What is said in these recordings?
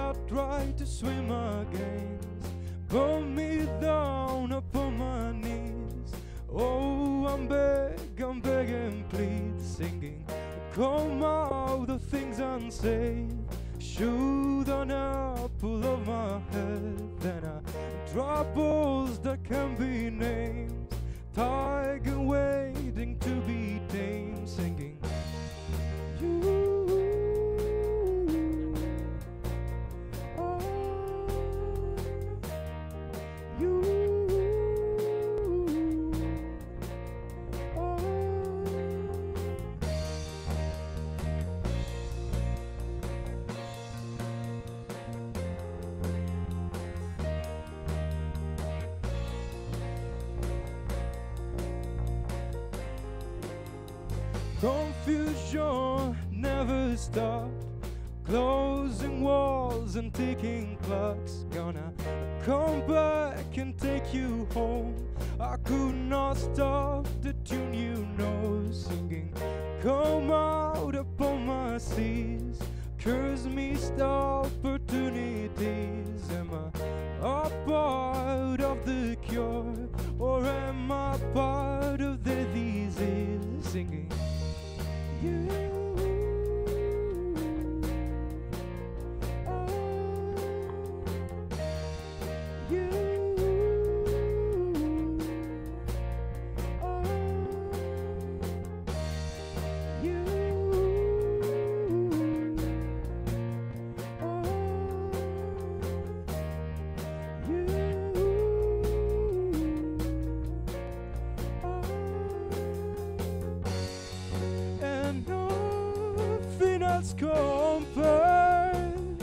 I try to swim against, pull me down upon my knees. Oh, I'm begging, please, singing, come out the things unsaid. Shoot an apple of my head, then troubles that can be named. Tiger waiting to be tamed, singing you. Confusion never stopped, closing walls and ticking clocks. Gonna come back and take you home. I could not stop the tune, you know, singing, come out upon my seas. Curse missed opportunities. Am I a part of the cure, or am I part of the disease? Singing you. Compared,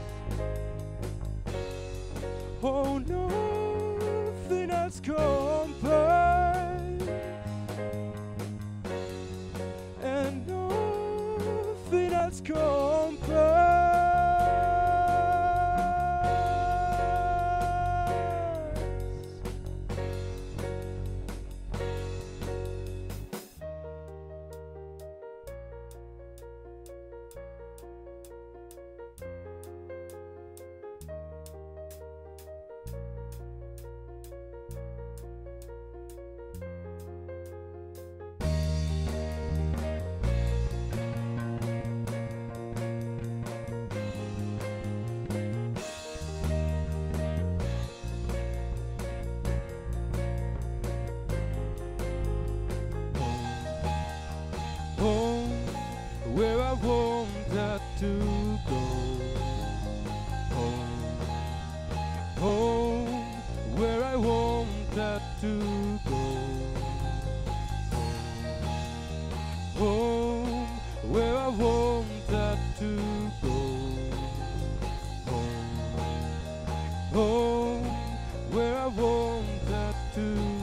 oh, nothing else compared, and nothing else compared. Home, where I wanted to go. Home, where I wanted to go. Home, where I wanted to go. Home, where I wanted to go.